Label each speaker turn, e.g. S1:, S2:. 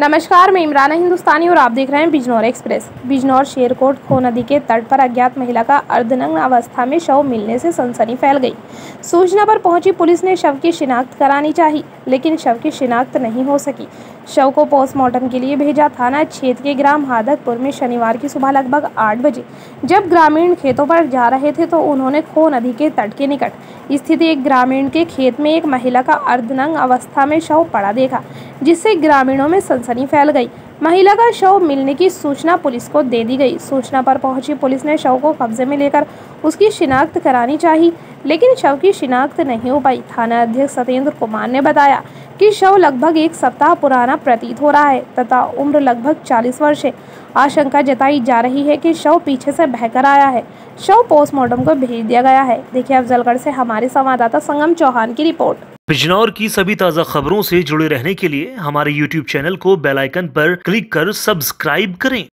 S1: नमस्कार, मैं इमराना हिंदुस्तानी और आप देख रहे हैं बिजनौर एक्सप्रेस। बिजनौर शेरकोट खो नदी के तट पर अज्ञात महिला का अर्धनग्न अवस्था में शव मिलने से सनसनी फैल गई। सूचना पर पहुंची पुलिस ने शव की शिनाख्त करानी चाही, लेकिन शव की शिनाख्त नहीं हो सकी। शव को पोस्टमार्टम के लिए भेजा। थाना क्षेत्र के ग्राम हादकपुर में शनिवार की सुबह लगभग 8 बजे जब ग्रामीण खेतों पर जा रहे थे तो उन्होंने खो नदी के तट के निकट स्थित एक ग्रामीण के खेत में एक महिला का अर्धनग्न अवस्था में शव पड़ा देखा, जिससे ग्रामीणों में सनसनी फैल गई। महिला का शव मिलने की सूचना पुलिस को दे दी गई। सूचना पर पहुंची पुलिस ने शव को कब्जे में लेकर उसकी शिनाख्त करानी चाहिए, लेकिन शव की शिनाख्त नहीं हो पाई। थाना अध्यक्ष सत्येंद्र कुमार ने बताया कि शव लगभग 1 सप्ताह पुराना प्रतीत हो रहा है तथा उम्र लगभग 40 वर्ष है। आशंका जताई जा रही है कि शव पीछे से बहकर आया है। शव पोस्टमार्टम को भेज दिया गया है। देखिए अफजलगढ़ से हमारे संवाददाता संगम चौहान की रिपोर्ट।
S2: बिजनौर की सभी ताज़ा खबरों से जुड़े रहने के लिए हमारे YouTube चैनल को बेल आइकन पर क्लिक कर सब्सक्राइब करें।